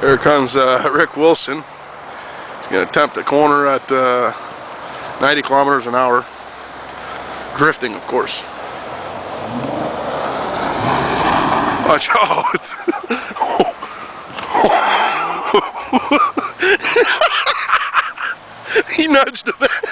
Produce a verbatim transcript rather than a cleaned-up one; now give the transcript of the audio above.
Here comes uh, Rick Wilson. He's going to attempt a corner at uh, ninety kilometers an hour. Drifting, of course. Watch out! He nudged the